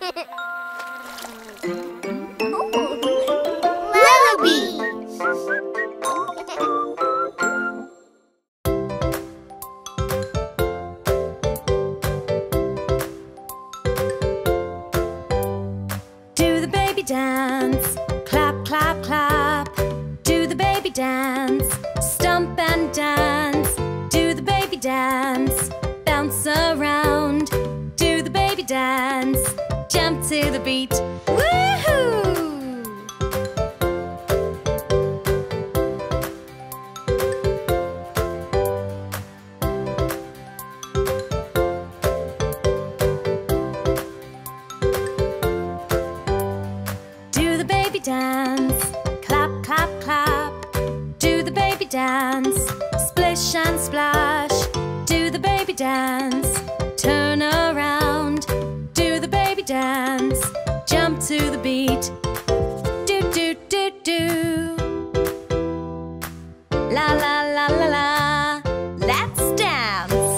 Do the baby dance, clap, clap, clap. Do the baby dance, stomp and dance. Do the baby dance, bounce around. Do the baby dance, jump to the beat. Woohoo! Do the baby dance, clap, clap, clap. Do the baby dance, splish and splash. Do the baby dance, turn around. Do the baby dance, jump to the beat. Do, do, do, do. La, la, la, la, la. Let's dance.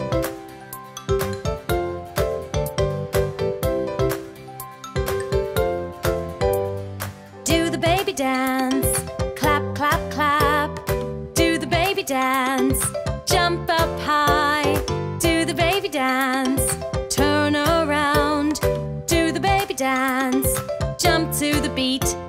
Do the baby dance, clap, clap, clap. Do the baby dance, jump up high. Do the baby dance, turn around. Do the baby dance, jump to the beat.